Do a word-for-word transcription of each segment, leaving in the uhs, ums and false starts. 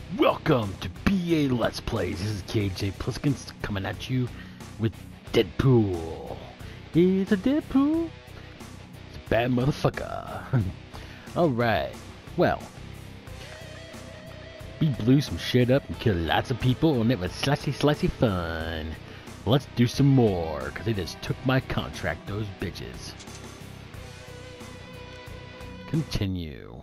Welcome to B A Let's Plays. This is K J Pliskins coming at you with Deadpool. He's a Deadpool. It's a bad motherfucker. Alright, well. We blew some shit up and killed lots of people and it was slicey slicey fun. Let's do some more, because they just took my contract, those bitches. Continue.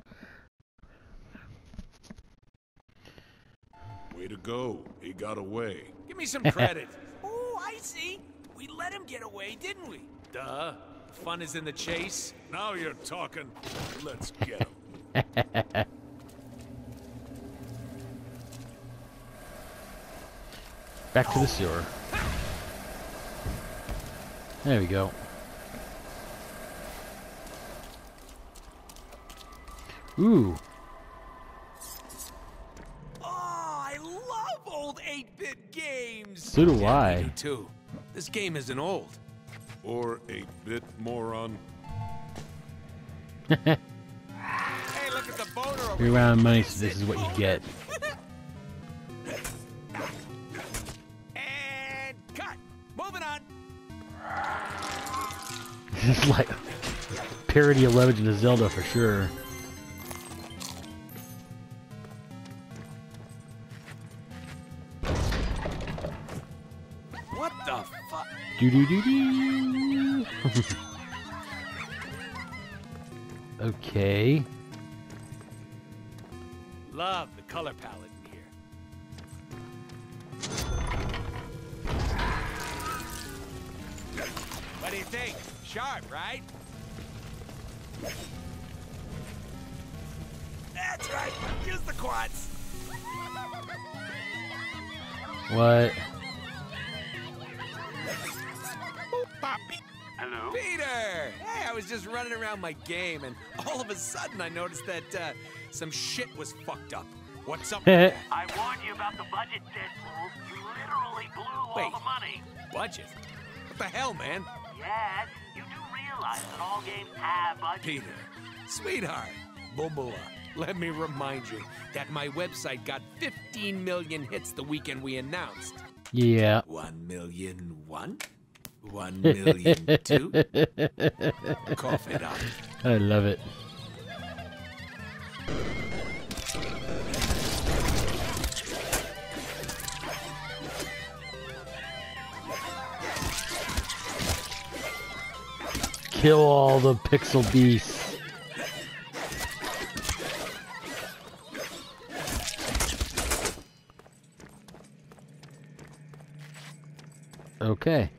Way to go. He got away. Give me some credit. Oh, I see. We let him get away, didn't we? Duh. Fun is in the chase. Now you're talking. Let's get him. Back to the sewer. There we go. Ooh. Oh, I love old eight bit games. So do yeah, I. Me too. This game isn't old. Or eight bit moron. Hey, look at the boner over You're around money, so this is what you get. And cut. Moving on. This is like parody of Legend of Zelda for sure. What the fuck? Do do do do. Okay. Love the color palette in here. What do you think? Sharp, right? That's right. Use the quads. What? Hello? Peter! Hey, I was just running around my game, and all of a sudden I noticed that uh, some shit was fucked up. What's up with that? I warned you about the budget, Deadpool. You literally blew Wait. all the money. Budget? What the hell, man? Yes, you do realize that all games have budgets. Peter, sweetheart, Bubula, let me remind you that my website got fifteen million hits the weekend we announced. Yeah. One million one? One million two? Cough it up. I love it. Kill all the pixel beasts. Okay.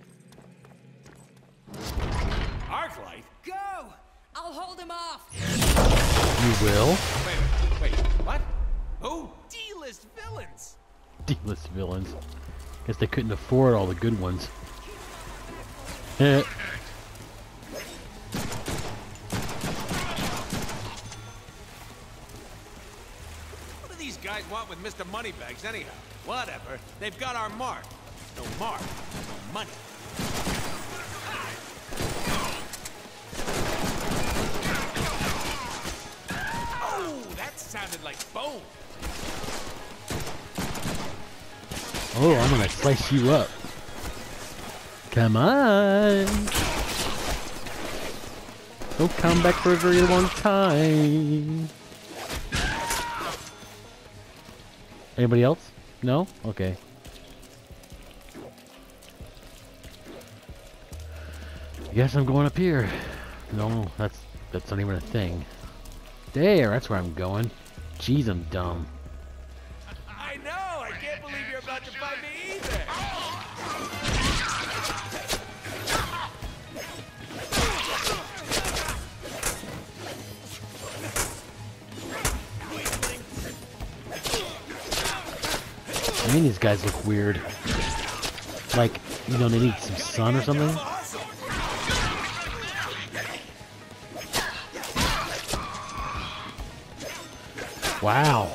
Arclight? Go! I'll hold him off! You will? Wait, wait, what? Who? D-list villains! D-list villains. Guess they couldn't afford all the good ones. Eh. What do these guys want with Mister Moneybags anyhow? Whatever. They've got our mark. No mark. No money. Oh, that sounded like bone. Oh, I'm gonna slice you up. Come on. Don't come back for a very long time. Anybody else? No? Okay. I guess I'm going up here. No, that's that's not even a thing. There, that's where I'm going. Jeez, I'm dumb. I know. I can't believe you're about to fight me either. I mean, these guys look weird. Like, you know, they need some sun or something. Wow.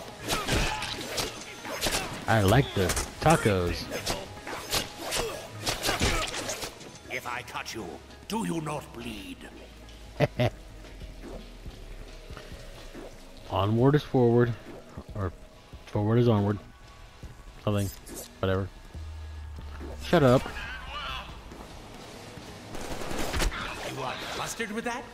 I like the tacos. If I cut you, do you not bleed? Onward is forward, or Forward is onward. Something. Whatever. Shut up. You want mustard with that?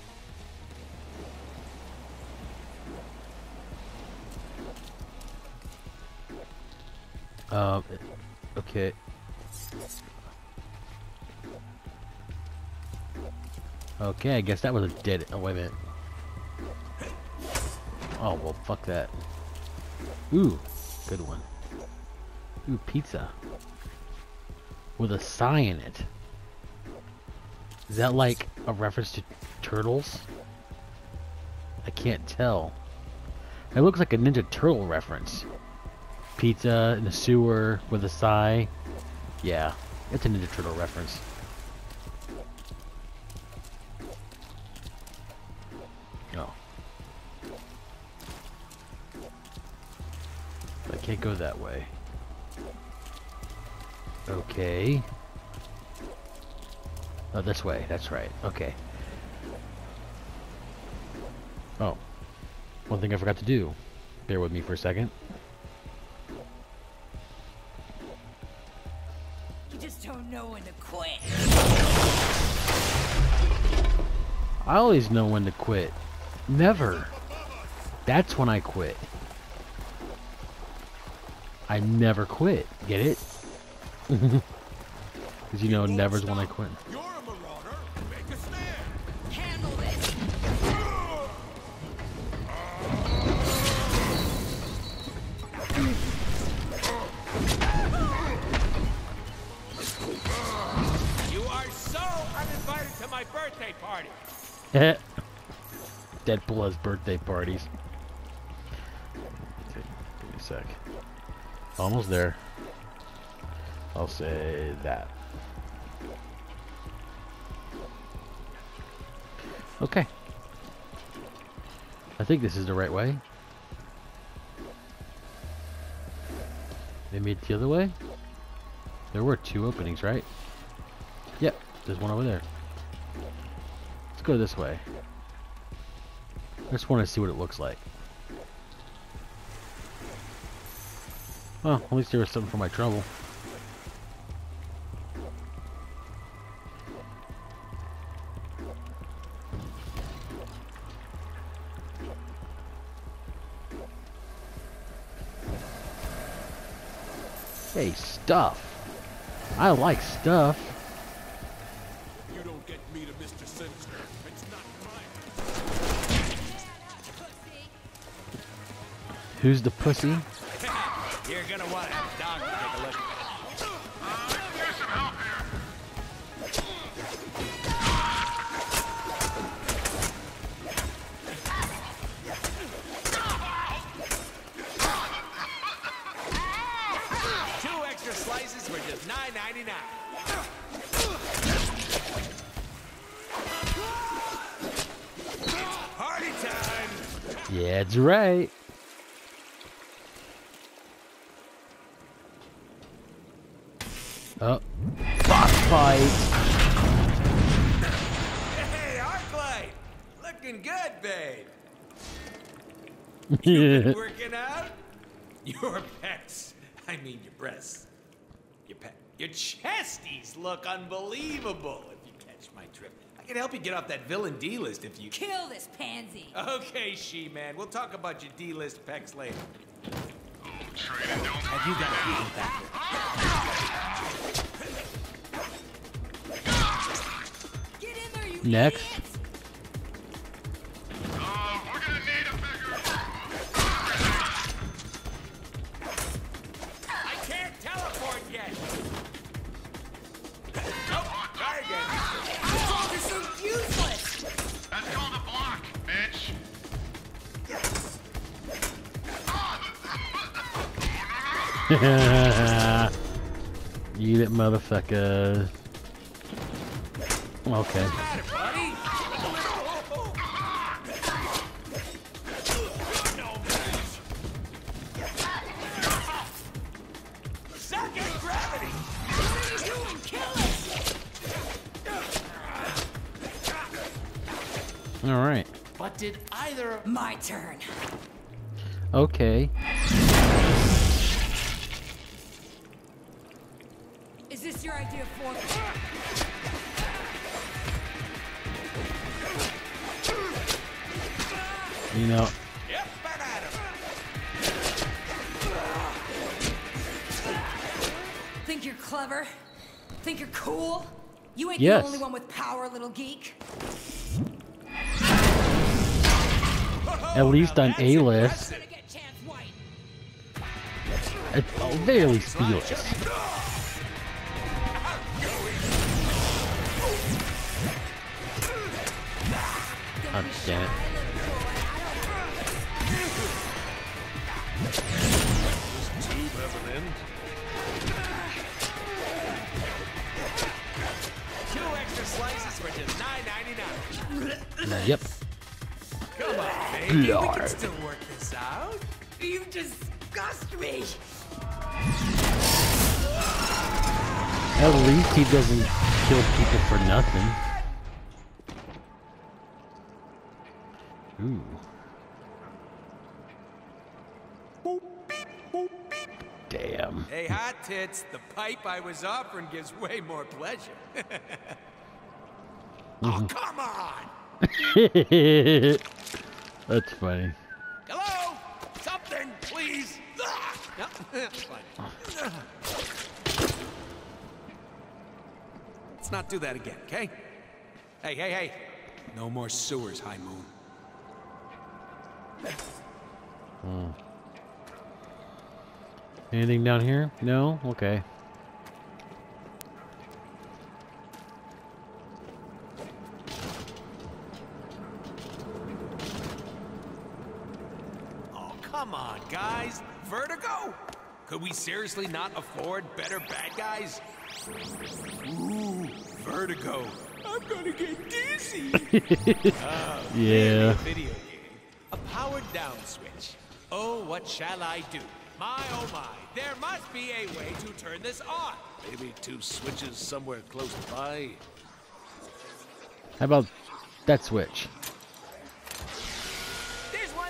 Um, okay. Okay, I guess that was a dead. Oh, wait a minute. Oh, well, fuck that. Ooh, good one. Ooh, pizza. With a sigh in it. Is that like a reference to turtles? I can't tell. It looks like a Ninja Turtle reference. Pizza in the sewer with a sigh. Yeah, it's a Ninja Turtle reference. Oh. I can't go that way. Okay. Oh, this way. That's right. Okay. Oh. One thing I forgot to do. Bear with me for a second. You just don't know when to quit. I always know when to quit. Never. That's when I quit. I never quit. Get it? Because you know, never's when I quit. You're a marauder. Make a stand. Handle this. You are so uninvited to my birthday party. Deadpool has birthday parties. Okay, give me a sec. Almost there. I'll say that. Okay. I think this is the right way. Maybe it's the other way? There were two openings, right? Yep, there's one over there. Let's go this way. I just want to see what it looks like. Well, at least there was something for my trouble. Hey, stuff. I like stuff. You don't get me to Mister Sinister. It's not mine. Who's the pussy? You're gonna want a dog to take a look. Two extra slices for just nine ninety-nine. Party time! Yeah, that's right. Oh, boss fight. Hey, Arclight! Looking good, babe. Yeah. Working out? Your pecs. I mean your breasts. Your pe- Your chesties look unbelievable, if you catch my drift. I can help you get off that villain D-list if you... Kill this pansy. Okay, she-man. We'll talk about your D-list pecs later. Have you got a beat back? Get in there, you Next. idiots. I can't teleport yet. Nope. Try again. Oh, you're so useless. That's called a block, bitch. Eat it, motherfucker. Okay. Got it, buddy. Second gravity. What are you doing? Kill it. All right. But did either... My turn. Okay. Is this your idea of form? You know, Yep, back at him. Think you're clever? Think you're cool? You ain't Yes. the only one with power, little geek. at least on A list. Gonna get Chance White. At the very least, B list. Oh, damn it. Tube have an end? Two extra slices for just nine ninety-nine. Yep. Come on, baby. We Lord. can still work this out. You disgust me. At least he doesn't kill people for nothing. Ooh. Damn. Hey, hot tits, the pipe I was offering gives way more pleasure. Oh, come on! That's funny. Hello? Something, please. Ah! No, it's fine. Let's not do that again, okay? Hey, hey, hey. No more sewers, High Moon. Anything down here? No? Okay. Oh, come on, guys. Vertigo? Could we seriously not afford better bad guys? Ooh, Vertigo. I'm gonna get dizzy. Yeah. Video game. A powered down switch. Oh, what shall I do? My oh my, there must be a way to turn this on. Maybe two switches somewhere close by. How about that switch? There's one.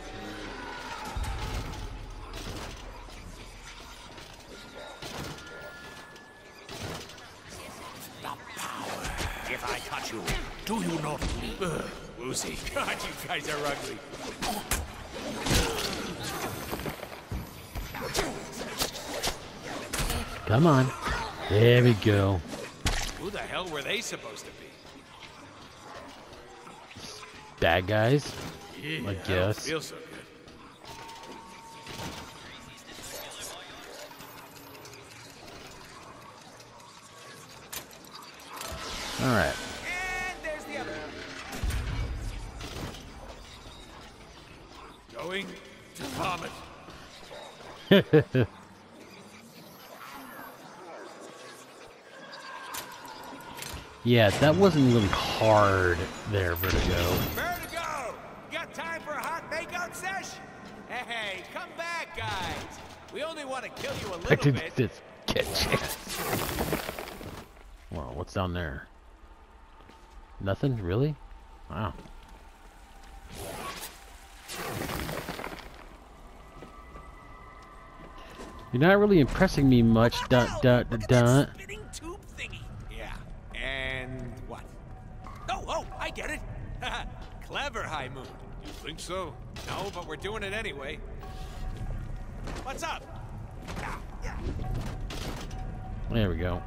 If I touch you, do you not bleed? Ugh, woozy. God, you guys are ugly. Come on. There we go. Who the hell were they supposed to be? Bad guys? Yeah, I don't guess. feel so good. Alright. And there's the other one. Going to vomit. Yeah, that wasn't really hard there, Vertigo. Vertigo! Got time for a hot makeout sesh? Hey, come back, guys. We only want to kill you a I little did bit. this catch. Wow, what's down there? Nothing? Really? Wow. You're not really impressing me much, dun dun dun Look at dun. that spinning tube thingy. Yeah. And what? Oh, oh, I get it. Clever, High Moon. You think so? No, but we're doing it anyway. What's up? There we go.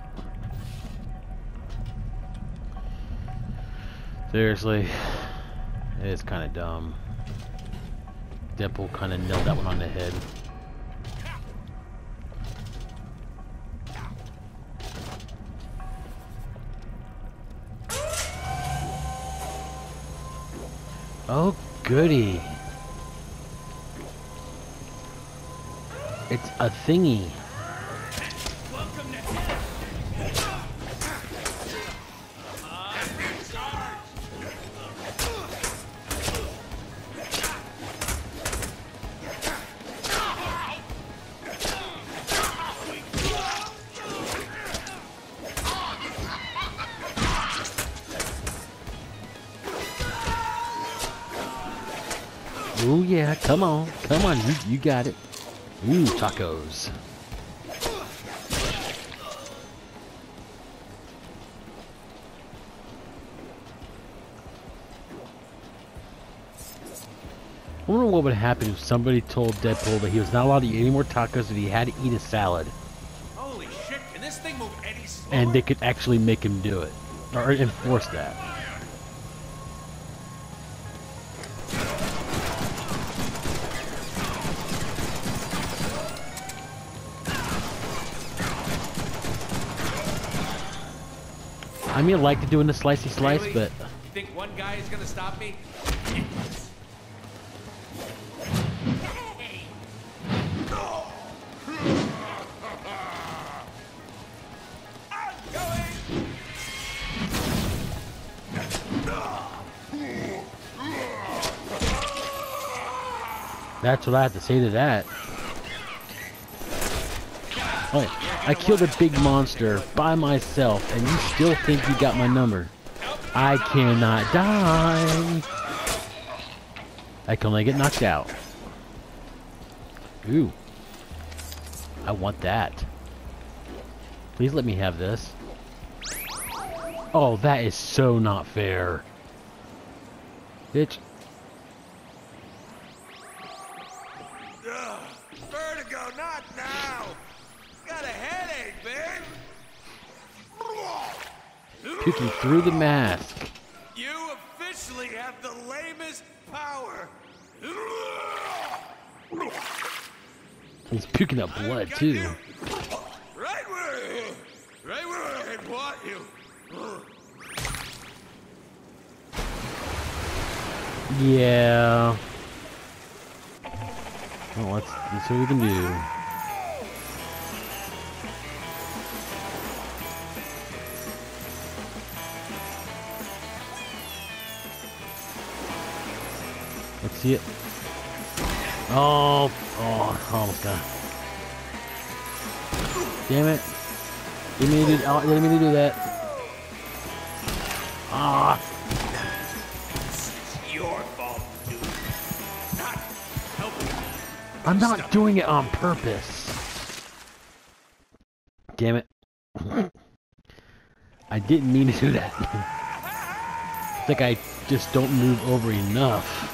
Seriously, it's kind of dumb. Dimple kind of nailed that one on the head. Oh, goody. It's a thingy. Ooh, yeah, come on. Come on, you, you got it. Ooh, tacos. I wonder what would happen if somebody told Deadpool that he was not allowed to eat any more tacos and he had to eat a salad. Holy shit, can this thing move any slower? And they could actually make him do it. Or enforce that. I mean, I like doing the slicey slice, Really? but You think one guy is gonna stop me? that's what I have to say to that. Oh, yeah. I killed a big monster by myself, and you still think you got my number. I cannot die. I can only get knocked out. Ooh. I want that. Please let me have this. Oh, that is so not fair. Bitch. Ugh, vertigo, not now! Got a headache, babe! Puking through the mask. You officially have the lamest power! He's puking up blood, Got too. you. Right where, right where I want you. Yeah. Well, let's, let's see what we can do. Let's see it. Oh, oh, almost got it. Damn it. Didn't mean to do, oh, didn't mean to do that. Ah. Your fault, dude. Not helping. I'm not doing it on purpose. Damn it. I didn't mean to do that. It's like I just don't move over enough.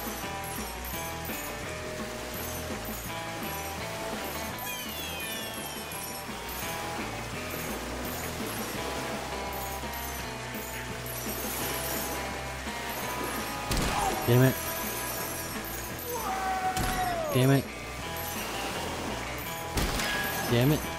Damn it. Damn it. Damn it.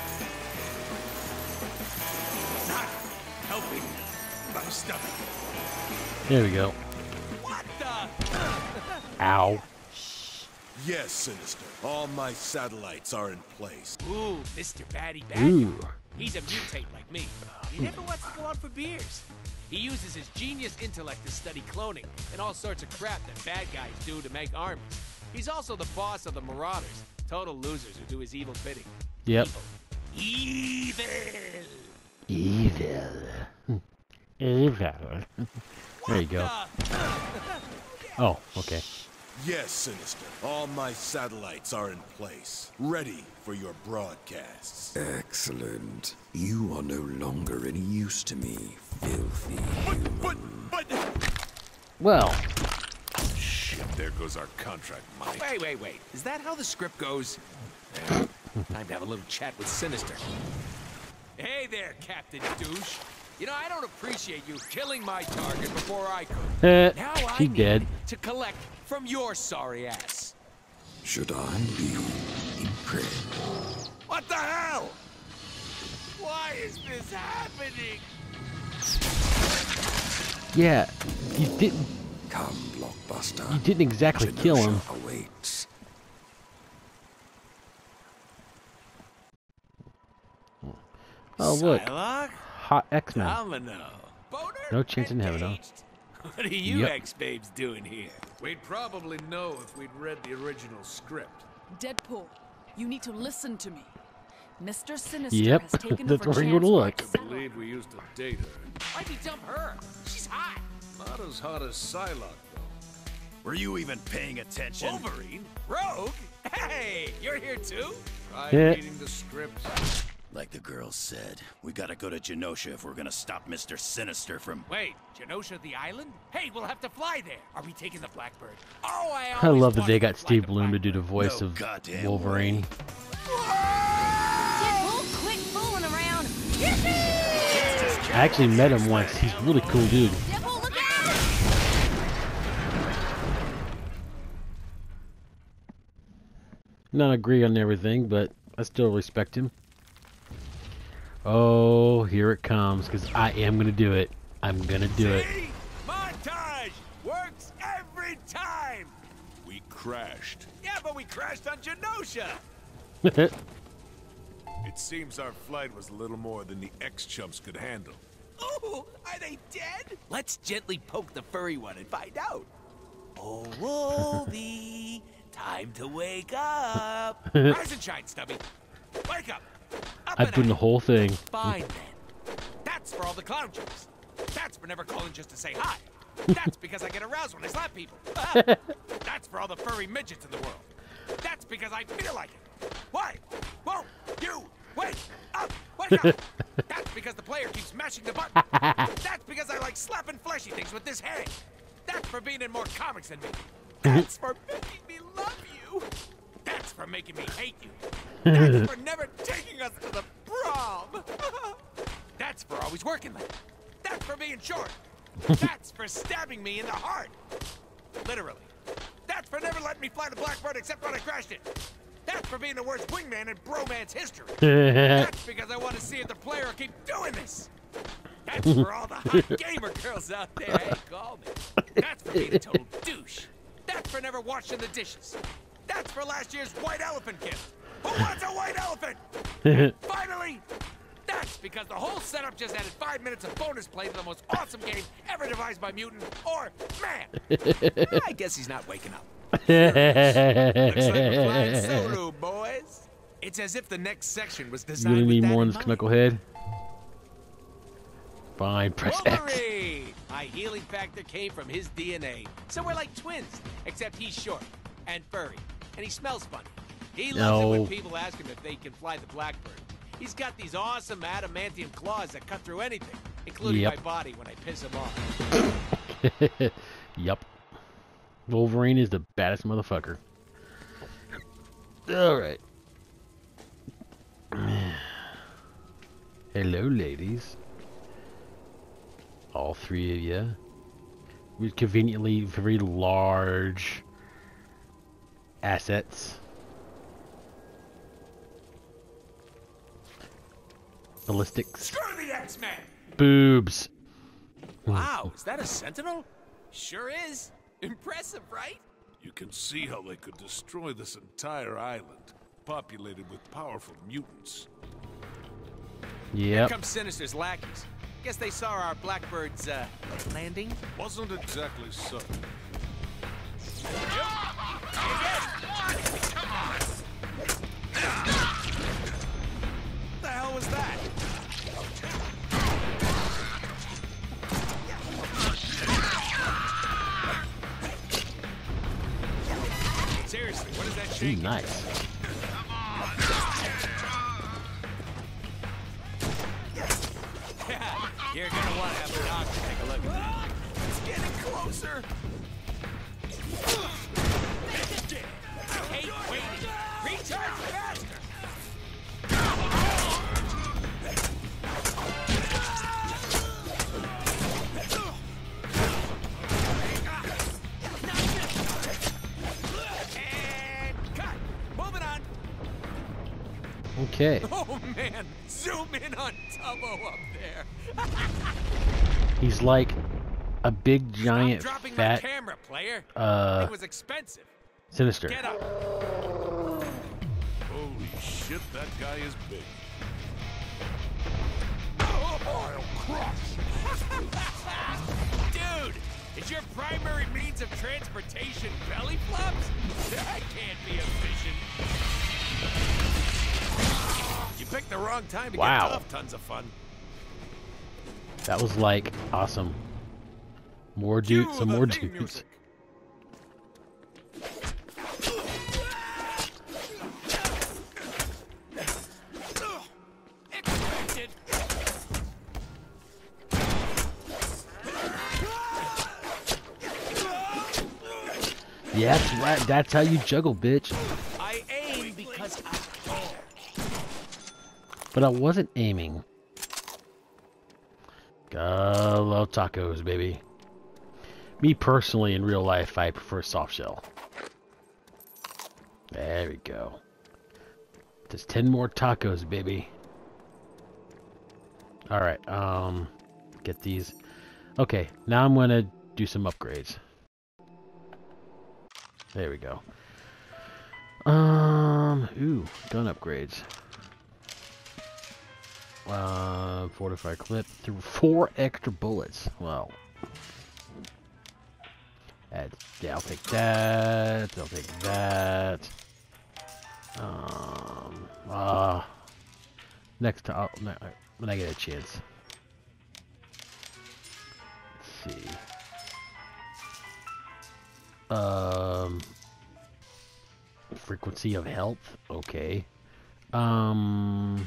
Not helping my stomach. There we go. What the? Ow. Yes, Sinister. All my satellites are in place. Ooh, Mister Batty Ooh. Batty. He's a mutate like me. He never wants to go out for beers. He uses his genius intellect to study cloning and all sorts of crap that bad guys do to make armies. He's also the boss of the Marauders, total losers who do his evil bidding. Yep. Evil. Evil. Evil. There you go. Oh, okay. Yes, Sinister. All my satellites are in place, ready for your broadcasts. Excellent. You are no longer any use to me, filthy But, human. but, but... Well, Shit, there goes our contract, Mike. Wait, wait, wait. Is that how the script goes? Eh, time to have a little chat with Sinister. Hey there, Captain Douche. You know, I don't appreciate you killing my target before I could. eh, Now I he need dead. to collect from your sorry ass. Should I be incredible? What the hell? Why is this happening? Yeah, you didn't. Come, Blockbuster. You didn't exactly kill him. Genosha awaits. Oh look, Psylocke? hot X-Men. Domino. Boner? No chance in heaven, huh? Engaged. What are you Yep. ex-babes doing here? We'd probably know if we'd read the original script. Deadpool, you need to listen to me. Mister Sinister Yep, has taken that's over where you wanna look. Jansport satellite. Believe we used to date her. Why'd you dump her? She's hot. Not as hot as Psylocke, though. Were you even paying attention? Wolverine? Rogue? Hey, you're here too? I'm Yeah. reading the script. Like the girl said, we gotta go to Genosha if we're gonna stop Mister Sinister from... Wait, Genosha the island? Hey, we'll have to fly there. Are we taking the Blackbird? Oh, I I always love that they wanted got to fly Steve the Bloom to do the Blackbird. voice No of goddamn Wolverine. Deadpool, quit fooling around. Yippee! I actually met him once. He's a really cool dude. Deadpool, look out! Not agree on everything, but I still respect him. Oh, here it comes, because I am going to do it. I'm going to do it. See? Montage! Works every time! We crashed. Yeah, but we crashed on Genosha! It seems our flight was a little more than the X-chumps could handle. Ooh, are they dead? Let's gently poke the furry one and find out. Oh, Wolvie, time to wake up. Rise and shine, Stubby. Wake up. Up I'm and doing the at it. whole thing. Fine then. That's for all the clown jokes. That's for never calling just to say hi. That's because I get aroused when I slap people. That's for all the furry midgets in the world. That's because I feel like it. Why? Whoa, you, wake up, wake up. That's because the player keeps mashing the button. That's because I like slapping fleshy things with this hand. That's for being in more comics than me. That's for making me love you. That's for making me hate you. That's for never taking us to the prom. That's for always working late. That's for being short. That's for stabbing me in the heart. Literally. That's for never letting me fly the Blackbird except when I crashed it. That's for being the worst wingman in bromance history. That's because I want to see if the player will keep doing this. That's for all the hot gamer girls out there. Hey, call me. That's for being a total douche. That's for never washing the dishes. That's for last year's white elephant gift. Who wants a white elephant? And finally, that's because the whole setup just added five minutes of bonus play to the most awesome game ever devised by mutant or man. I guess he's not waking up. Looks like we're flying solo, boys. It's as if the next section was You designed gonna with need that more in on this mind. knucklehead? Fine, press X. Wolverine! My healing factor came from his D N A. So we're like twins, except he's short and furry, and he smells funny. He loves it No. when people ask him if they can fly the Blackbird. He's got these awesome adamantium claws that cut through anything, including Yep. my body when I piss him off. Yup. Wolverine is the baddest motherfucker. Alright. Hello, ladies. All three of you. With conveniently very large assets. Ballistics. Screw the X-Men! Boobs. Wow, is that a Sentinel? Sure is. Impressive, right? You can see how they could destroy this entire island, populated with powerful mutants. Here Yep. comes Sinister's lackeys. Guess they saw our Blackbird's, uh, landing? Wasn't exactly so. What the hell was that? Seriously, what is that Ooh, shaking? nice. Yeah, you're gonna want to have a doctor take a look at that. It's getting closer. Hate waiting. Recharge faster. And cut. Moving on. Okay. Oh man, zoom in on Tubbo up there. He's like a big, giant, Stop dropping fat my camera, player. uh, It was expensive. Sinister. Get up. Holy shit, that guy is big. Dude, is your primary means of transportation belly flops? That can't be efficient. You picked the wrong time to Wow. get tough. Tons of fun. That was like awesome. More dudes, Cue some the more theme dudes. music. Yeah, that's right. That's how you juggle, bitch. I aim because I care. But I wasn't aiming. Gotta love tacos, baby. Me personally, in real life, I prefer soft shell. There we go. Just ten more tacos, baby. Alright, um... get these. Okay, now I'm gonna do some upgrades. There we go. Um, ooh, gun upgrades. Uh, fortified clip through four extra bullets. Well, Add, yeah, I'll take that. I'll take that. Um, uh, next time, when I get a chance. Let's see. Um, frequency of health. Okay. Um.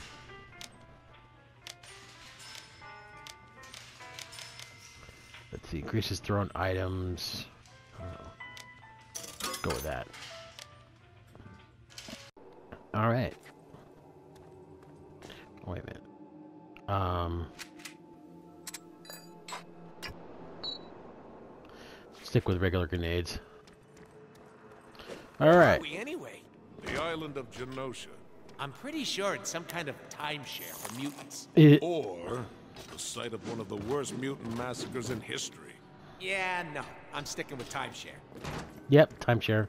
Let's see. Increases thrown items. Let's go with that. All right. Wait a minute. Um. Stick with regular grenades. All right. Where are we anyway? The island of Genosha. I'm pretty sure it's some kind of timeshare for mutants. It, Or the site of one of the worst mutant massacres in history. Yeah, no. I'm sticking with timeshare. Yep, timeshare.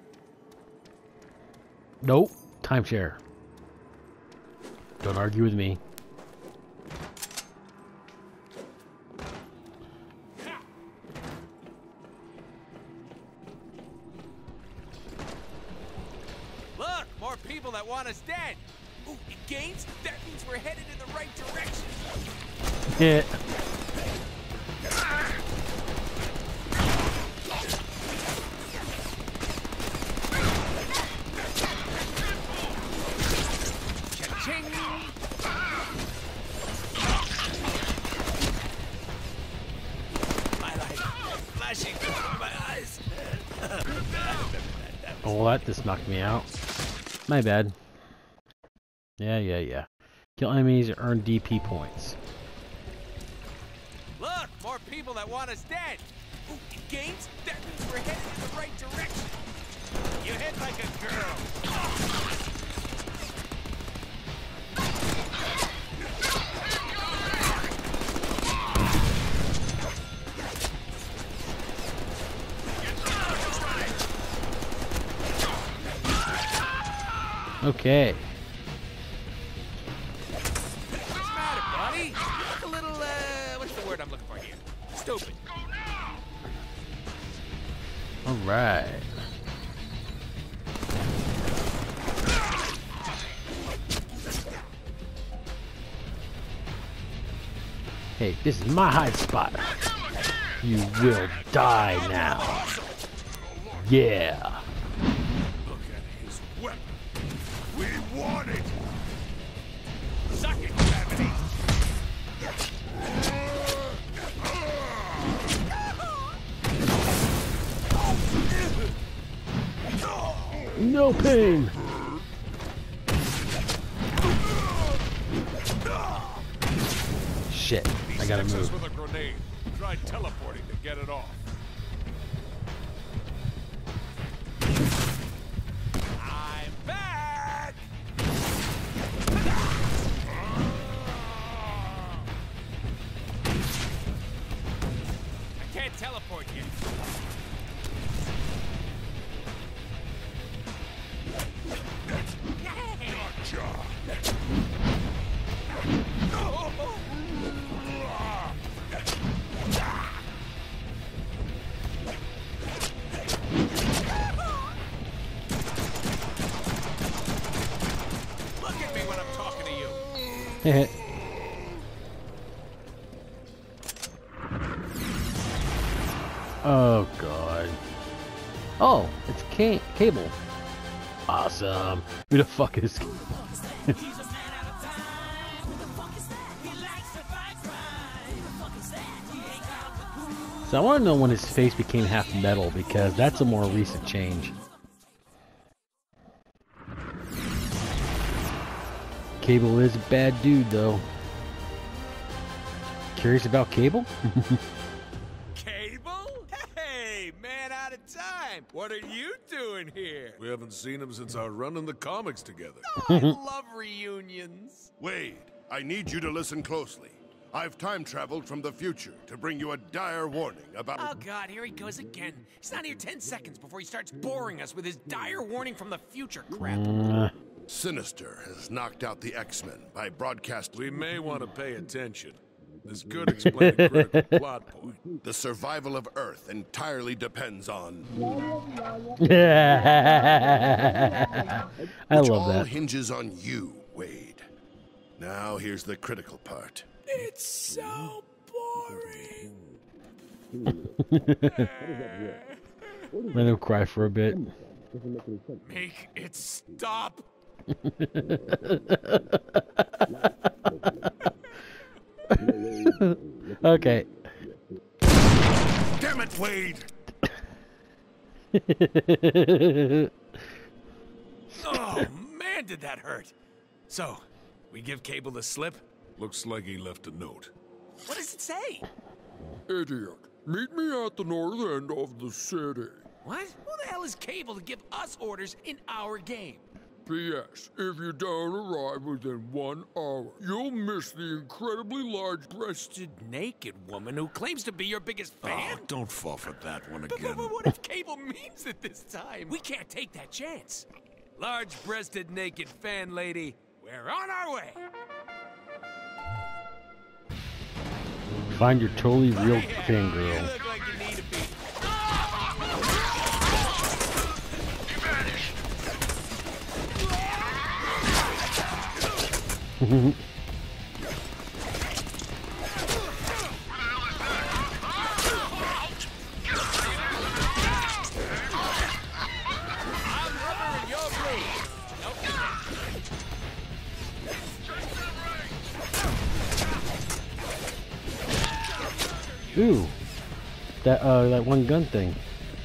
Nope, timeshare. Don't argue with me. Look, more people that want us dead. Ooh, it gains? That means we're headed in the right direction. Yeah. Cha-ching! My light flashing before my eyes. Oh, that just knocked me out. My bad. Yeah, yeah, yeah. Kill enemies, earn D P points. Look, more people that want us dead. Ooh, it gains? That means we're headed in the right direction. You hit like a girl. Okay. What's the matter, buddy? You look a little, uh, what's the word I'm looking for here? Stupid. All right. Hey, this is my hide spot. You will die now. Yeah. Look at his weapon. We want it. Suck it, gravity. No pain. Shit, I gotta Hits us move. with a grenade. Try teleporting to get it off. I'm back. I can't teleport yet. Look at me when I'm talking to you. Oh god. Oh, it's ca Cable. Awesome. Who the fuck is? So I want to know when his face became half metal, because that's a more recent change. Cable is a bad dude, though. Curious about Cable? Cable? Hey, man out of time. What are you doing here? We haven't seen him since our run in the comics together. Oh, I love reunions. Wade, I need you to listen closely. I've time traveled from the future to bring you a dire warning about... Oh, God, here he goes again. He's not here ten seconds before he starts boring us with his dire warning from the future crap. Uh, Sinister has knocked out the X-Men by broadcast... We may want to pay attention. This could explain a critical plot point. The survival of Earth entirely depends on... I Which love all that. hinges on you, Wade. Now here's the critical part. It's so boring. Let him cry for a bit. Make it stop. Okay. Damn it, Wade! Oh, man, did that hurt. So, we give Cable the slip? Looks like he left a note. What does it say? Idiot. Meet me at the north end of the city. What? Who the hell is Cable to give us orders in our game? P S. If you don't arrive within one hour, you'll miss the incredibly large-breasted... Naked woman who claims to be your biggest fan? Oh, don't fall for that one But, but, again. but what if Cable means it this time? We can't take that chance. Large-breasted naked fan lady, we're on our way. Find your totally real Yeah, fangirl. you look like you need to be. I'm rubber and you're blue. Ooh, that uh, that one gun thing.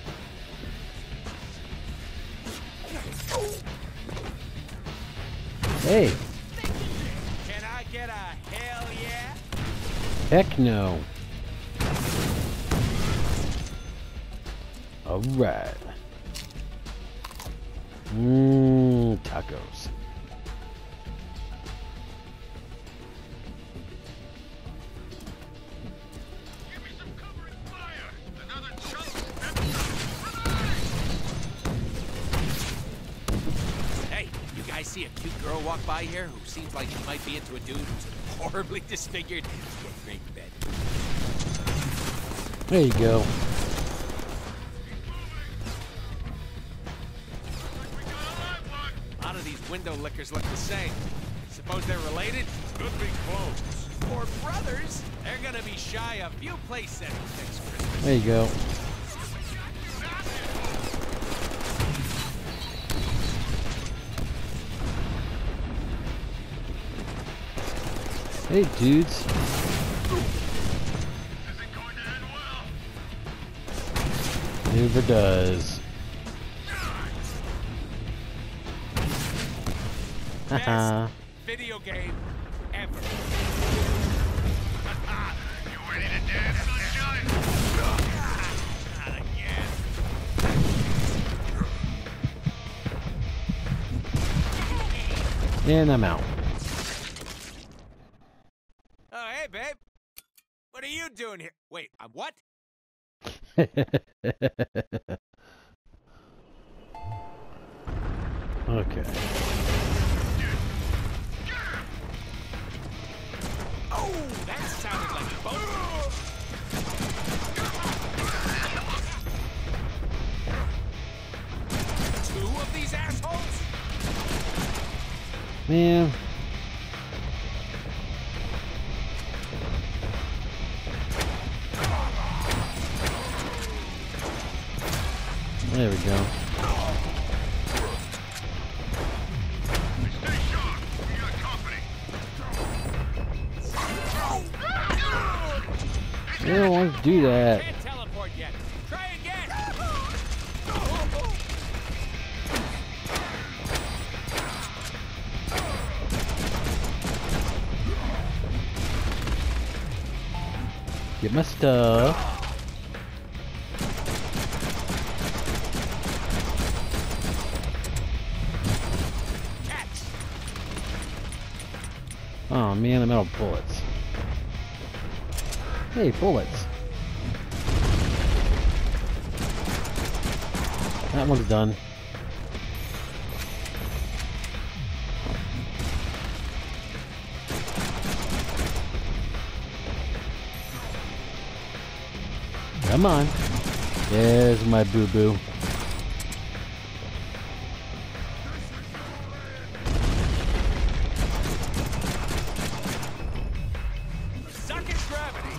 Hey, Can I get a hell yeah? heck no. All right. Mmm, tacos. Hey, you guys see a cute girl walk by here who seems like she might be into a dude who's horribly disfigured? Get great in bed. There you go. A lot of these window lickers look the same. Suppose they're related? Could be clones. Or brothers. They're gonna be shy a few place settings next Christmas. There you go. Hey, dudes. Never does. Haha. Best video game ever. You ready to dance, sunshine? Not again. And I'm out. Oh, hey, babe. What are you doing here? Wait, I'm what? Okay. Oh, that sounded like both. Two of these assholes? Man. There we go. Stay sharp. We got company. They don't want to do that. Can't tell if Get my stuff. Oh man, I'm out of bullets. Hey, bullets. That one's done. Come on. There's my boo-boo. Suck at gravity.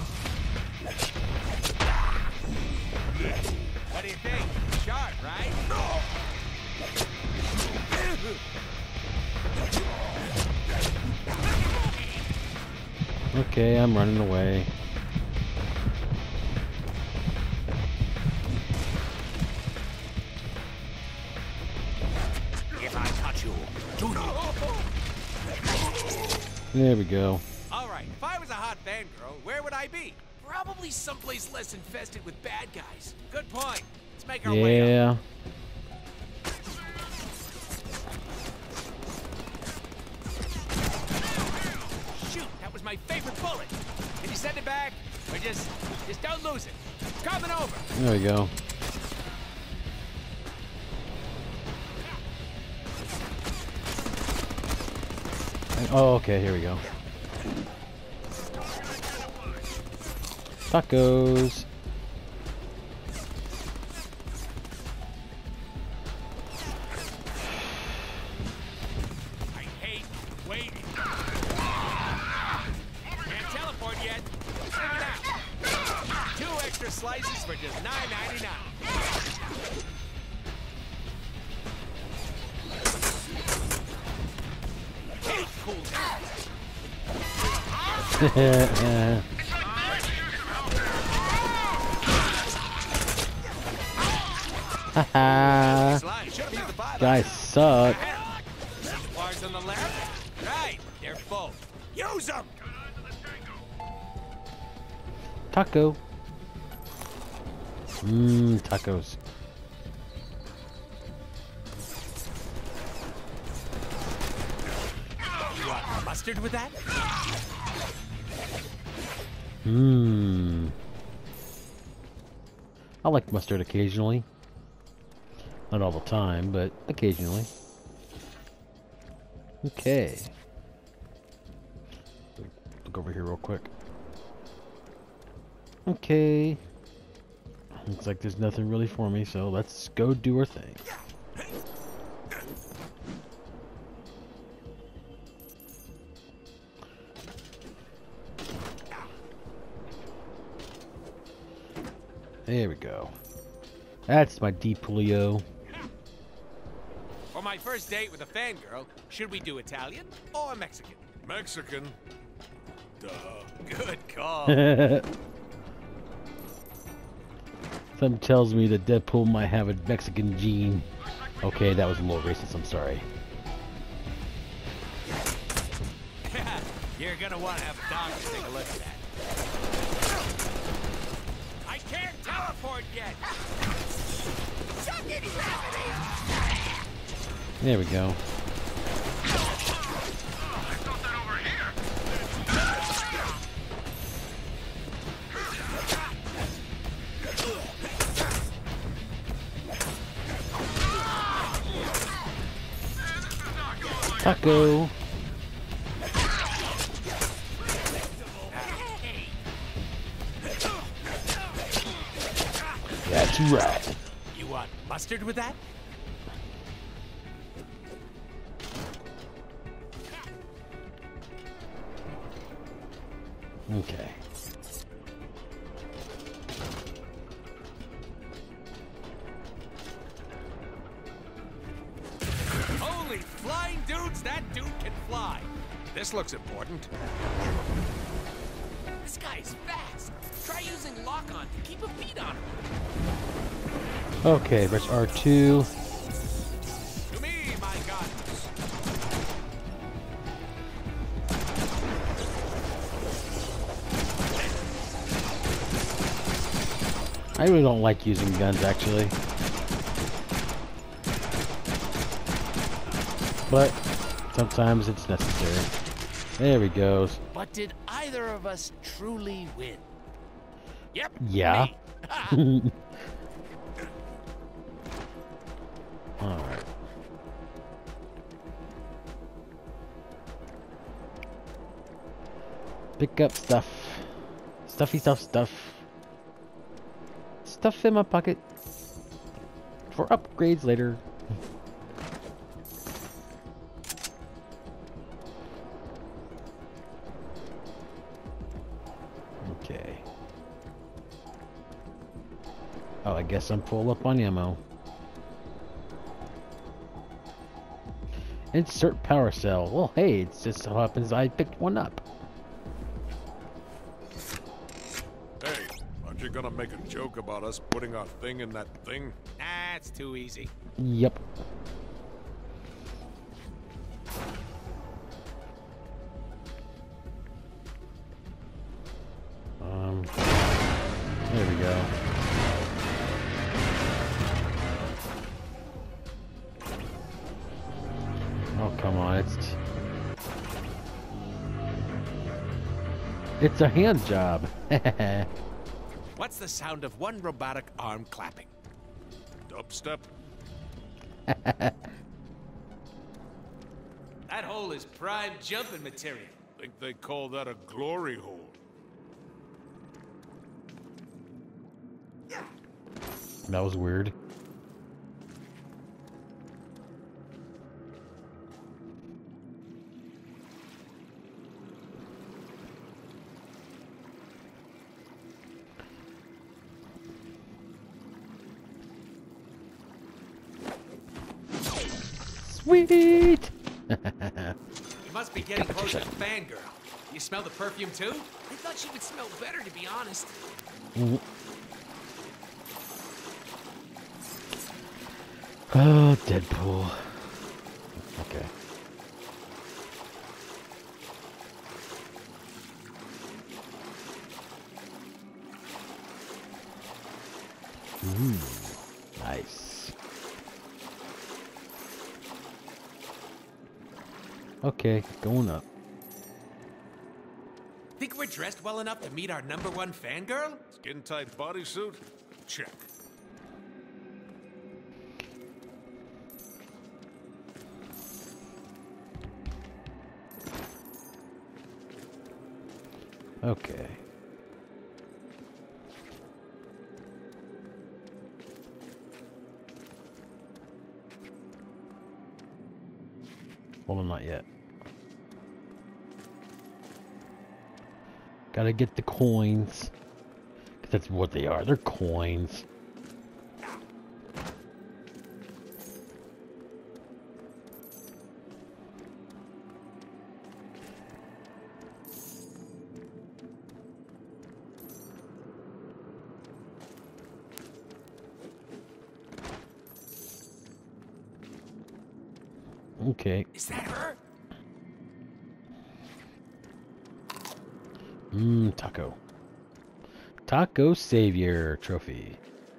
What do you think? Sharp, right? Okay, I'm running away. If I touch you, do There we go. All right, if I was a hot fangirl, where would I be? Probably someplace less infested with bad guys. Good point. Let's make our way up. Yeah. Shoot, that was my favorite bullet. Can you send it back? Or just, just don't lose it. Coming over. There we go. Oh, okay, here we go. Tacos. I hate waiting. Can't teleport yet. Check it out. Two extra slices for just nine ninety-nine. Cool down. Yeah. Haha. Slide. Should've used the five. Guys suck. Bars on the left. Right. They're full. Use them. Taco. Mmm, tacos. You want mustard with that? Mmm. I like mustard occasionally. Not all the time, but occasionally. Okay. Look over here real quick. Okay. Looks like there's nothing really for me, so let's go do our thing. There we go. That's my DiPulio. For my first date with a fangirl, should we do Italian or Mexican? Mexican. Duh. Good call. Something tells me that Deadpool might have a Mexican gene. Okay, that was a little racist, I'm sorry. You're gonna want to have a doctor take a look at that. I can't teleport yet! Suck it, gravity! There we go. Taco. That's right. You want mustard with that? Okay. Holy flying dudes, that dude can fly. This looks important. This guy is fast. Try using lock-on to keep a beat on him. Okay, press R two. To me, my God. I really don't like using guns, actually. But sometimes it's necessary. There he goes. But did either of us truly win? Yep. Yeah. Me. Alright. Pick up stuff. Stuffy stuff stuff. Stuff in my pocket. For upgrades later. Okay. Oh, I guess I'm full up on ammo. Insert power cell. Well, hey, it just so happens I picked one up. Hey, aren't you gonna make a joke about us putting our thing in that thing? Nah, it's too easy. Yep. Um, there we go. Oh, come on, it's... It's a hand job. What's the sound of one robotic arm clapping? Dubstep? That hole is prime jumping material. Think they call that a glory hole. That was weird. Sweet! You must be getting close to Fangirl. You smell the perfume too? I thought she would smell better, to be honest. Oh, Deadpool. Okay. Ooh, nice. Okay, going up. Think we're dressed well enough to meet our number one fangirl? Skin tight bodysuit? Check. Okay. Well, not yet. Gotta get the coins. 'Cause that's what they are. They're coins. Okay. Is that her? Mmm, taco. Taco Savior trophy.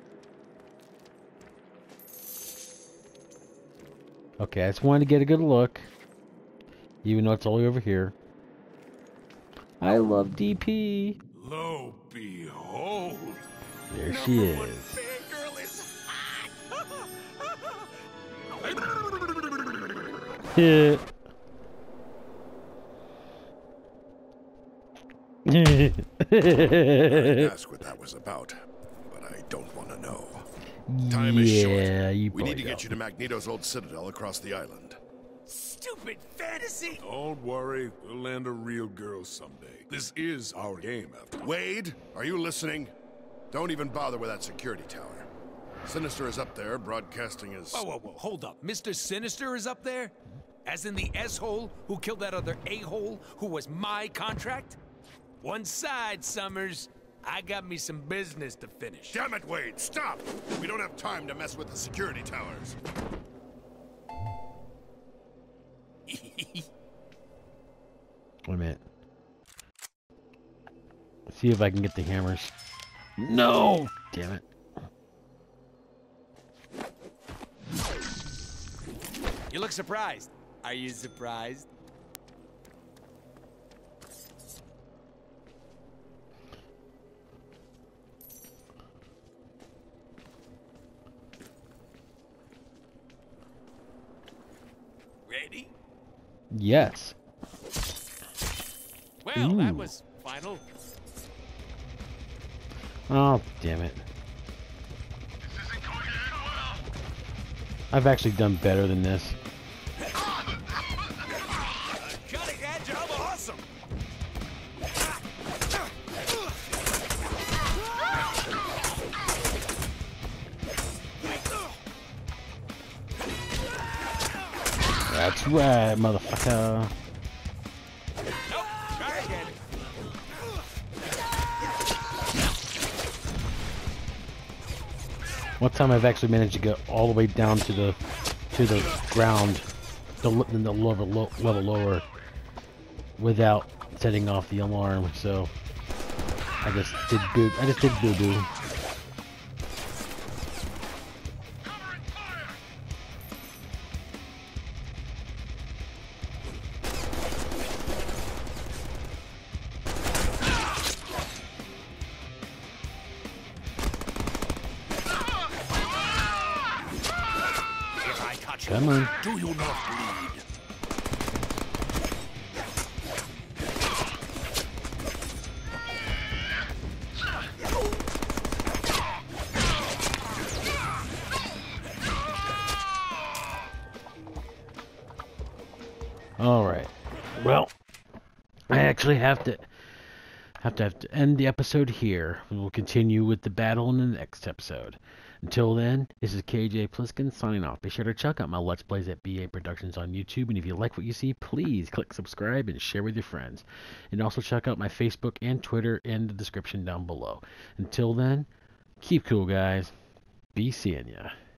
Okay, I just wanted to get a good look. Even though it's all over here. I love D P. Lo behold. There she is. Fangirl is Yeah. Ask what that was about, but I don't want to know. Time is short. Yeah, you We need to probably get you to Magneto's old citadel across the island. Stupid fantasy! Don't worry, we'll land a real girl someday. This is our game, after all. Wade, are you listening? Don't even bother with that security tower. Sinister is up there, broadcasting his... Whoa, whoa, whoa, hold up. Mister Sinister is up there? As in the S-hole who killed that other A-hole who was my contract? One side, Summers. I got me some business to finish. Damn it, Wade, stop! We don't have time to mess with the security towers. Wait a minute. See if I can get the hammers. No! Damn it. You look surprised. Are you surprised? Ready? Yes. Well, that Ooh. was final. Oh, damn it. I've actually done better than this. Cutting edge of awesome. That's right, motherfucker. Nope. Try again. One time I've actually managed to get all the way down to the to the ground, the l- the level lo level lower, without setting off the alarm. So I just did boo. I just did boo boo. If I touch Come on. do you not bleed? All right. Well, I actually have to have to have to end the episode here. We'll continue with the battle in the next episode. Until then, this is K J Pliskin signing off. Be sure to check out my Let's Plays at B A Productions on YouTube, and if you like what you see, please click subscribe and share with your friends. And also check out my Facebook and Twitter in the description down below. Until then, keep cool, guys. Be seeing ya.